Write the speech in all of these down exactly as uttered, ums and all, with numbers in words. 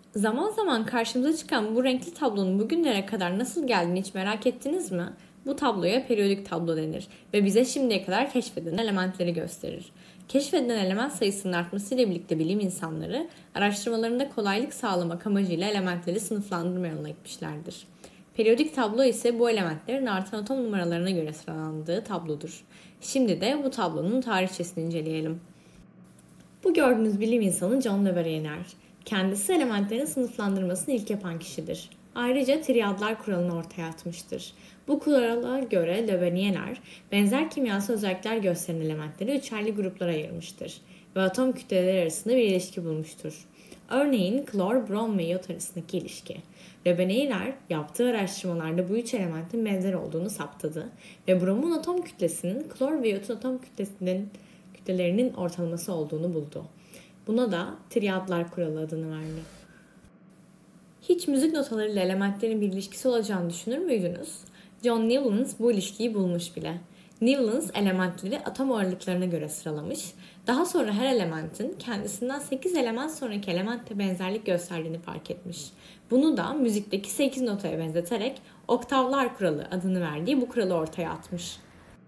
Zaman zaman karşımıza çıkan bu renkli tablonun bugünlere kadar nasıl geldiğini hiç merak ettiniz mi? Bu tabloya periyodik tablo denir ve bize şimdiye kadar keşfedilen elementleri gösterir. Keşfedilen element sayısının artmasıyla birlikte bilim insanları araştırmalarında kolaylık sağlamak amacıyla elementleri sınıflandırma yoluna gitmişlerdir. Periyodik tablo ise bu elementlerin artan atom numaralarına göre sıralandığı tablodur. Şimdi de bu tablonun tarihçesini inceleyelim. Bu gördüğünüz bilim insanı John Le Verrier. Kendisi elementlerin sınıflandırmasını ilk yapan kişidir. Ayrıca triyadlar kuralını ortaya atmıştır. Bu kurala göre Le Verrier, benzer kimyasal özellikler gösteren elementleri üçerli gruplara ayırmıştır ve atom kütleleri arasında bir ilişki bulmuştur. Örneğin klor, brom ve iot arasındaki ilişki. Le Verrier yaptığı araştırmalarda bu üç elementin benzer olduğunu saptadı ve bromun atom kütlesinin klor ve iyotun atom kütlesinin kütlelerinin ortalaması olduğunu buldu. Buna da triyadlar kuralı adını verdi. Hiç müzik notalarıyla elementlerin bir ilişkisi olacağını düşünür müydünüz? John Newlands bu ilişkiyi bulmuş bile. Newlands elementleri atom ağırlıklarına göre sıralamış, daha sonra her elementin kendisinden sekiz element sonraki elementle benzerlik gösterdiğini fark etmiş. Bunu da müzikteki sekiz notaya benzeterek oktavlar kuralı adını verdiği bu kuralı ortaya atmış.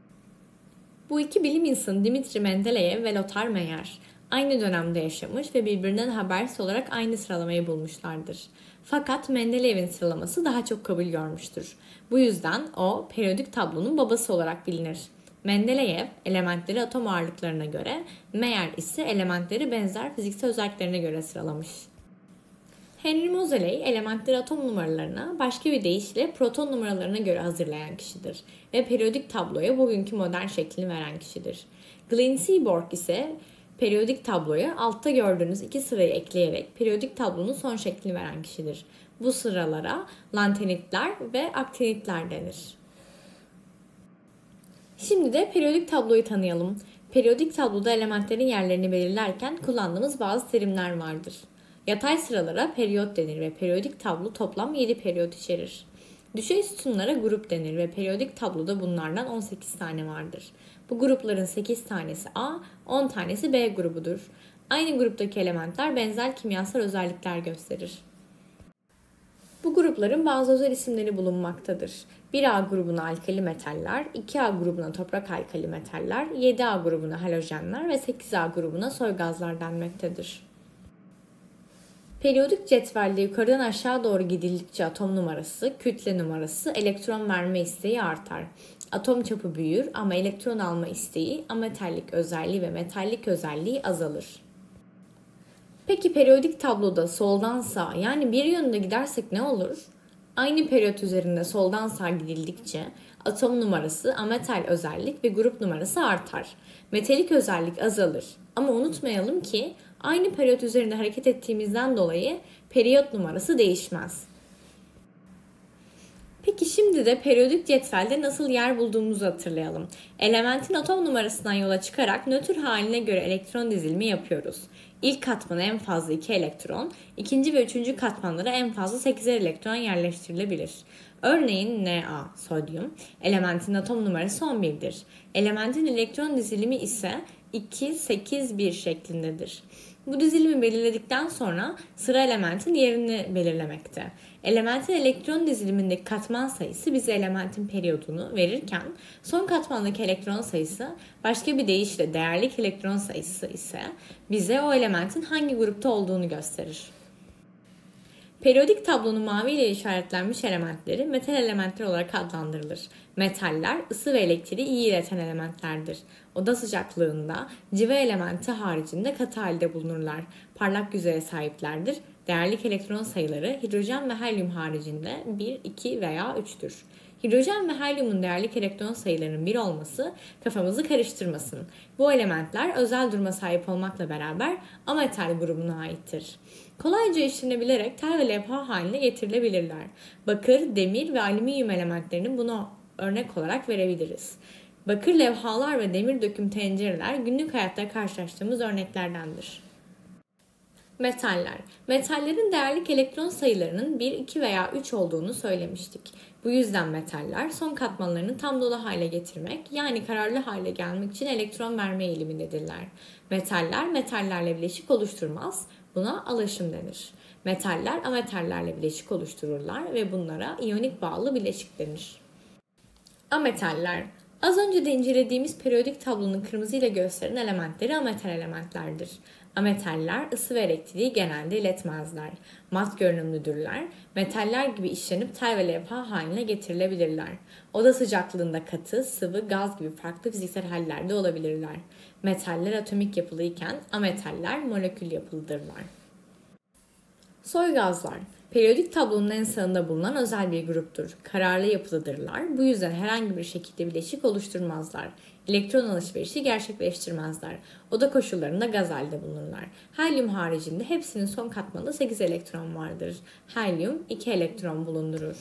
Bu iki bilim insanı Dimitri Mendeleyev ve Lothar Meyer aynı dönemde yaşamış ve birbirinden habersiz olarak aynı sıralamayı bulmuşlardır. Fakat Mendeleyev'in sıralaması daha çok kabul görmüştür. Bu yüzden o periyodik tablonun babası olarak bilinir. Mendeleyev elementleri atom ağırlıklarına göre, Meyer ise elementleri benzer fiziksel özelliklerine göre sıralamış. Henry Moseley elementleri atom numaralarına, başka bir deyişle proton numaralarına göre hazırlayan kişidir ve periyodik tabloya bugünkü modern şeklini veren kişidir. Glenn Seaborg ise periyodik tabloya altta gördüğünüz iki sırayı ekleyerek periyodik tablonun son şeklini veren kişidir. Bu sıralara lantanitler ve aktinitler denir. Şimdi de periyodik tabloyu tanıyalım. Periyodik tabloda elementlerin yerlerini belirlerken kullandığımız bazı terimler vardır. Yatay sıralara periyot denir ve periyodik tablo toplam yedi periyot içerir. Düşey sütunlara grup denir ve periyodik tabloda bunlardan on sekiz tane vardır. Bu grupların sekiz tanesi A, on tanesi B grubudur. Aynı gruptaki elementler benzer kimyasal özellikler gösterir. Bu grupların bazı özel isimleri bulunmaktadır. bir A grubuna alkali metaller, iki A grubuna toprak alkali metaller, yedi A grubuna halojenler ve sekiz A grubuna soy gazlar denmektedir. Periyodik cetvelde yukarıdan aşağı doğru gidildikçe atom numarası, kütle numarası, elektron verme isteği artar. Atom çapı büyür ama elektron alma isteği, ametallik özelliği ve metallik özelliği azalır. Peki periyodik tabloda soldan sağa yani bir yönde gidersek ne olur? Aynı periyot üzerinde soldan sağa gidildikçe atom numarası, ametal özellik ve grup numarası artar. Metalik özellik azalır. Ama unutmayalım ki aynı periyot üzerinde hareket ettiğimizden dolayı periyot numarası değişmez. Peki şimdi de periyodik cetvelde nasıl yer bulduğumuzu hatırlayalım. Elementin atom numarasından yola çıkarak nötr haline göre elektron dizilimi yapıyoruz. İlk katmana en fazla iki elektron, ikinci ve üçüncü katmanlara en fazla sekizer elektron yerleştirilebilir. Örneğin Na, sodyum, elementin atom numarası on bir'dir. Elementin elektron dizilimi ise iki, sekiz, bir şeklindedir. Bu dizilimi belirledikten sonra sıra elementin yerini belirlemekte. Elementin elektron dizilimindeki katman sayısı bize elementin periyodunu verirken son katmandaki elektron sayısı başka bir deyişle değerlik elektron sayısı ise bize o elementin hangi grupta olduğunu gösterir. Periyodik tablonun mavi ile işaretlenmiş elementleri metal elementler olarak adlandırılır. Metaller ısı ve elektriği iyi ileten elementlerdir. Oda sıcaklığında civa elementi haricinde katı halde bulunurlar. Parlak yüzeye sahiplerdir. Değerlik elektron sayıları hidrojen ve helyum haricinde bir, iki veya üç'tür. Hidrojen ve helyumun değerlik elektron sayılarının bir olması kafamızı karıştırmasın. Bu elementler özel duruma sahip olmakla beraber ametal grubuna aittir. Kolayca işlenebilerek tel ve levha haline getirilebilirler. Bakır, demir ve alüminyum elementlerini buna örnek olarak verebiliriz. Bakır levhalar ve demir döküm tencereler günlük hayatta karşılaştığımız örneklerdendir. Metaller. Metallerin değerlik elektron sayılarının bir, iki veya üç olduğunu söylemiştik. Bu yüzden metaller son katmanlarını tam dolu hale getirmek yani kararlı hale gelmek için elektron verme eğilimindedirler. Metaller metallerle bileşik oluşturmaz. Buna alaşım denir. Metaller ametallerle bileşik oluştururlar ve bunlara iyonik bağlı bileşik denir. Ametaller. Az önce de incelediğimiz periyodik tablonun kırmızı ile gösteren elementleri ametal elementlerdir. Ametaller ısı ve elektriği genelde iletmezler. Mat görünümlüdürler. Metaller gibi işlenip tel ve levha haline getirilebilirler. Oda sıcaklığında katı, sıvı, gaz gibi farklı fiziksel hallerde olabilirler. Metaller atomik yapılıyken ametaller molekül yapılıdırlar. Soy gazlar. Periyodik tablonun en sağında bulunan özel bir gruptur. Kararlı yapılıdırlar. Bu yüzden herhangi bir şekilde bileşik oluşturmazlar. Elektron alışverişi gerçekleştirmezler. Oda koşullarında gaz halde bulunurlar. Helyum haricinde hepsinin son katmanında sekiz elektron vardır. Helyum iki elektron bulundurur.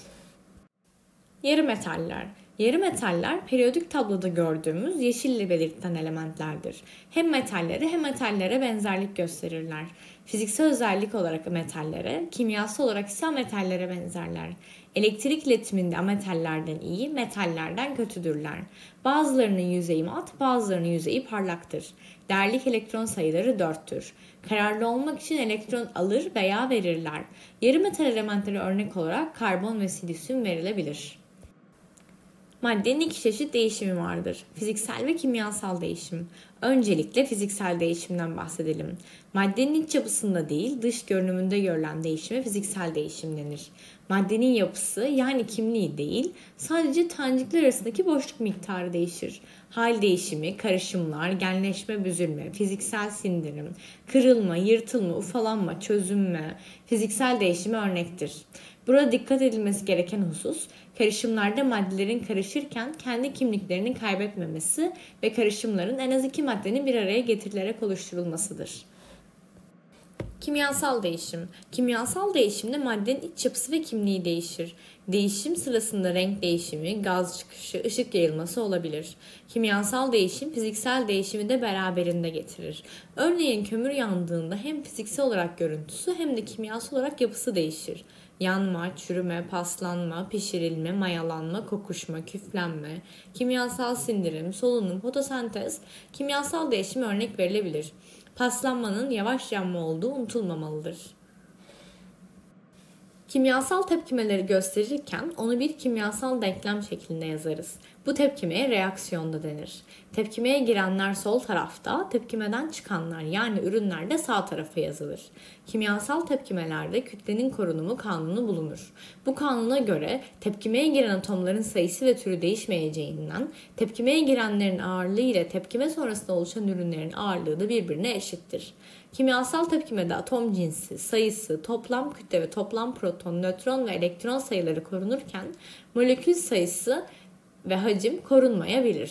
Yarı metaller. Yarı metaller periyodik tabloda gördüğümüz yeşille belirtilen elementlerdir. Hem metallere hem metallere benzerlik gösterirler. Fiziksel özellik olarak metallere, kimyasal olarak ise metallere benzerler. Elektrik iletiminde ametallerden iyi, metallerden kötüdürler. Bazılarının yüzeyi mat, bazılarının yüzeyi parlaktır. Değerlik elektron sayıları dörttür. Kararlı olmak için elektron alır veya verirler. Yarı metal elementlere örnek olarak karbon ve silisyum verilebilir. Maddenin iki çeşit değişimi vardır. Fiziksel ve kimyasal değişim. Öncelikle fiziksel değişimden bahsedelim. Maddenin iç yapısında değil, dış görünümünde görülen değişime fiziksel değişim denir. Maddenin yapısı yani kimliği değil, sadece tanecikler arasındaki boşluk miktarı değişir. Hal değişimi, karışımlar, genleşme, büzülme, fiziksel sindirim, kırılma, yırtılma, ufalanma, çözünme, fiziksel değişime örnektir. Burada dikkat edilmesi gereken husus, karışımlarda maddelerin karışırken kendi kimliklerini kaybetmemesi ve karışımların en az iki maddenin bir araya getirilerek oluşturulmasıdır. Kimyasal değişim. Kimyasal değişimde maddenin iç yapısı ve kimliği değişir. Değişim sırasında renk değişimi, gaz çıkışı, ışık yayılması olabilir. Kimyasal değişim fiziksel değişimi de beraberinde getirir. Örneğin kömür yandığında hem fiziksel olarak görüntüsü hem de kimyasal olarak yapısı değişir. Yanma, çürüme, paslanma, pişirilme, mayalanma, kokuşma, küflenme, kimyasal sindirim, solunum, fotosentez, kimyasal değişime örnek verilebilir. Paslanmanın yavaş yanma olduğu unutulmamalıdır. Kimyasal tepkimeleri gösterirken onu bir kimyasal denklem şeklinde yazarız. Bu tepkimeye reaksiyon da denir. Tepkimeye girenler sol tarafta, tepkimeden çıkanlar yani ürünler de sağ tarafa yazılır. Kimyasal tepkimelerde kütlenin korunumu kanunu bulunur. Bu kanuna göre tepkimeye giren atomların sayısı ve türü değişmeyeceğinden tepkimeye girenlerin ağırlığı ile tepkime sonrasında oluşan ürünlerin ağırlığı da birbirine eşittir. Kimyasal tepkimede atom cinsi, sayısı, toplam kütle ve toplam proton, nötron ve elektron sayıları korunurken molekül sayısı ve hacim korunmayabilir.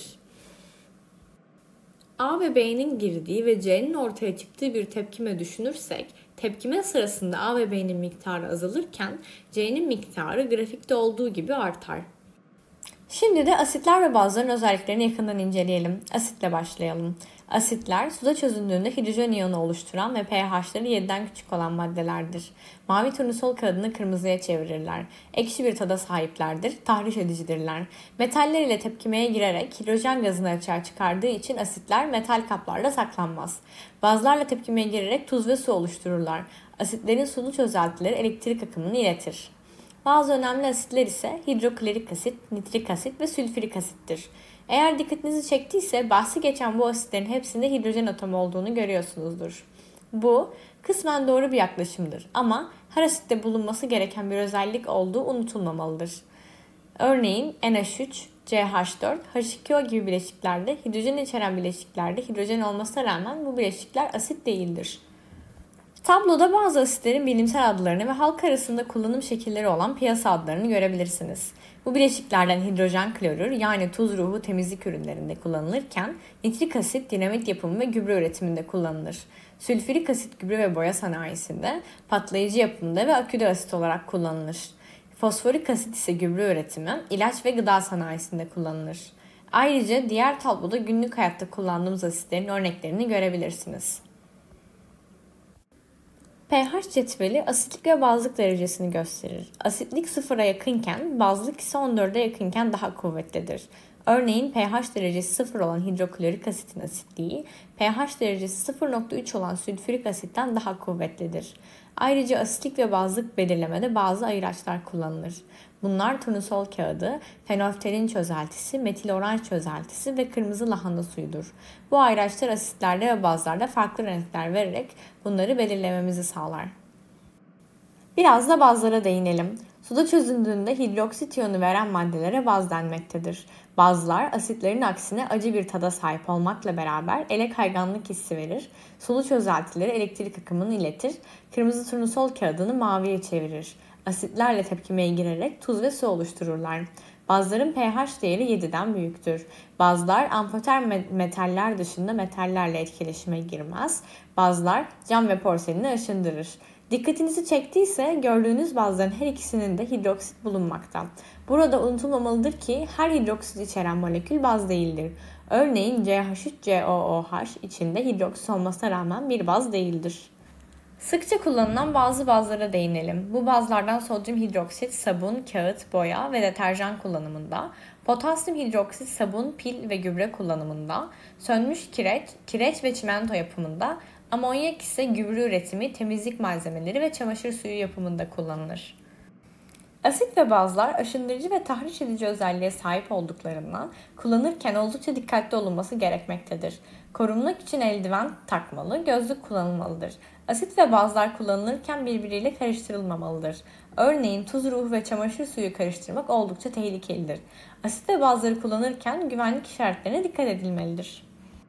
A ve B'nin girdiği ve C'nin ortaya çıktığı bir tepkime düşünürsek, tepkime sırasında A ve B'nin miktarı azalırken C'nin miktarı grafikte olduğu gibi artar. Şimdi de asitler ve bazların özelliklerini yakından inceleyelim. Asitle başlayalım. Asitler suda çözündüğünde hidrojen iyonu oluşturan ve pH'ları yediden küçük olan maddelerdir. Mavi turnusol kağıdını kırmızıya çevirirler. Ekşi bir tada sahiplerdir, tahriş edicidirler. Metaller ile tepkimeye girerek hidrojen gazını açığa çıkardığı için asitler metal kaplarda saklanmaz. Bazlarla tepkimeye girerek tuz ve su oluştururlar. Asitlerin sulu çözeltileri elektrik akımını iletir. Bazı önemli asitler ise hidroklorik asit, nitrik asit ve sülfürik asittir. Eğer dikkatinizi çektiyse bahsi geçen bu asitlerin hepsinde hidrojen atomu olduğunu görüyorsunuzdur. Bu kısmen doğru bir yaklaşımdır ama her asitte bulunması gereken bir özellik olduğu unutulmamalıdır. Örneğin N H üç, C H dört, H iki O gibi bileşiklerde hidrojen içeren bileşiklerde hidrojen olmasına rağmen bu bileşikler asit değildir. Tabloda bazı asitlerin bilimsel adlarını ve halk arasında kullanım şekilleri olan piyasa adlarını görebilirsiniz. Bu bileşiklerden hidrojen klorür yani tuz ruhu temizlik ürünlerinde kullanılırken nitrik asit dinamit yapımı ve gübre üretiminde kullanılır. Sülfürik asit gübre ve boya sanayisinde, patlayıcı yapımında ve aküde asit olarak kullanılır. Fosforik asit ise gübre üretimi, ilaç ve gıda sanayisinde kullanılır. Ayrıca diğer tabloda günlük hayatta kullandığımız asitlerin örneklerini görebilirsiniz. pH cetveli asitlik ve bazlık derecesini gösterir. Asitlik sıfıra yakınken, bazlık ise on dörde yakınken daha kuvvetlidir. Örneğin pH derecesi sıfır olan hidroklorik asitin asitliği, pH derecesi sıfır nokta üç olan sülfürik asitten daha kuvvetlidir. Ayrıca asitlik ve bazlık belirlemede bazı ayıraçlar kullanılır. Bunlar turnusol kağıdı, fenolftalin çözeltisi, metil oranj çözeltisi ve kırmızı lahana suyudur. Bu ayıraçlar asitlerde ve bazlarda farklı renkler vererek bunları belirlememizi sağlar. Biraz da bazlara değinelim. Suda çözündüğünde hidroksit iyonu veren maddelere baz denmektedir. Bazlar asitlerin aksine acı bir tada sahip olmakla beraber ele kayganlık hissi verir. Sulu çözeltileri elektrik akımını iletir. Kırmızı turnusol kağıdını maviye çevirir. Asitlerle tepkimeye girerek tuz ve su oluştururlar. Bazların pH değeri yediden büyüktür. Bazlar amfoter metaller dışında metallerle etkileşime girmez. Bazlar cam ve porseleni aşındırır. Dikkatinizi çektiyse gördüğünüz bazların her ikisinin de hidroksit bulunmakta. Burada unutulmamalıdır ki her hidroksit içeren molekül baz değildir. Örneğin C H üç C O O H içinde hidroksit olmasına rağmen bir baz değildir. Sıkça kullanılan bazı bazlara değinelim. Bu bazlardan sodyum hidroksit, sabun, kağıt, boya ve deterjan kullanımında, potasyum hidroksit, sabun, pil ve gübre kullanımında, sönmüş kireç, kireç ve çimento yapımında, amonyak ise gübre üretimi, temizlik malzemeleri ve çamaşır suyu yapımında kullanılır. Asit ve bazlar aşındırıcı ve tahriş edici özelliğe sahip olduklarından kullanırken oldukça dikkatli olunması gerekmektedir. Korunmak için eldiven takmalı, gözlük kullanılmalıdır. Asit ve bazlar kullanılırken birbiriyle karıştırılmamalıdır. Örneğin tuz, ruh ve çamaşır suyu karıştırmak oldukça tehlikelidir. Asit ve bazları kullanırken güvenlik işaretlerine dikkat edilmelidir.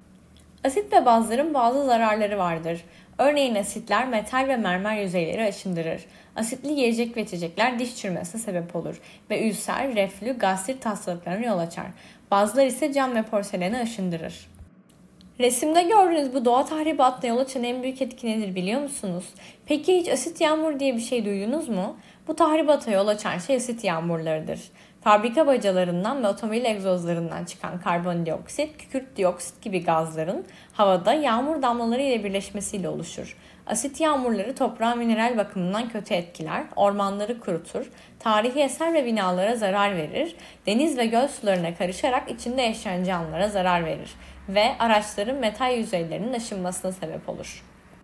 Asit ve bazların bazı zararları vardır. Örneğin asitler metal ve mermer yüzeyleri aşındırır. Asitli yiyecek ve içecekler diş çürümesine sebep olur ve ülser, reflü, gastrit hastalıklarına yol açar. Bazılar ise cam ve porseleni aşındırır. Resimde gördüğünüz bu doğa tahribatına yol açan en büyük etki nedir biliyor musunuz? Peki hiç asit yağmur diye bir şey duydunuz mu? Bu tahribata yol açan şey asit yağmurlarıdır. Fabrika bacalarından ve otomobil egzozlarından çıkan karbondioksit, kükürt dioksit gibi gazların havada yağmur damlaları ile birleşmesiyle oluşur. Asit yağmurları toprağı mineral bakımından kötü etkiler, ormanları kurutur, tarihi eser ve binalara zarar verir, deniz ve göl sularına karışarak içinde yaşayan canlılara zarar verir ve araçların metal yüzeylerinin aşınmasına sebep olur.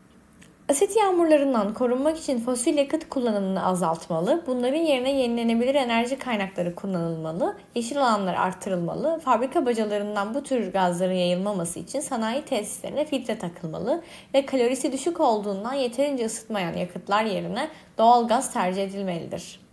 Asit yağmurlarından korunmak için fosil yakıt kullanımını azaltmalı, bunların yerine yenilenebilir enerji kaynakları kullanılmalı, yeşil alanlar artırılmalı, fabrika bacalarından bu tür gazların yayılmaması için sanayi tesislerine filtre takılmalı ve kalorisi düşük olduğundan yeterince ısıtmayan yakıtlar yerine doğal gaz tercih edilmelidir.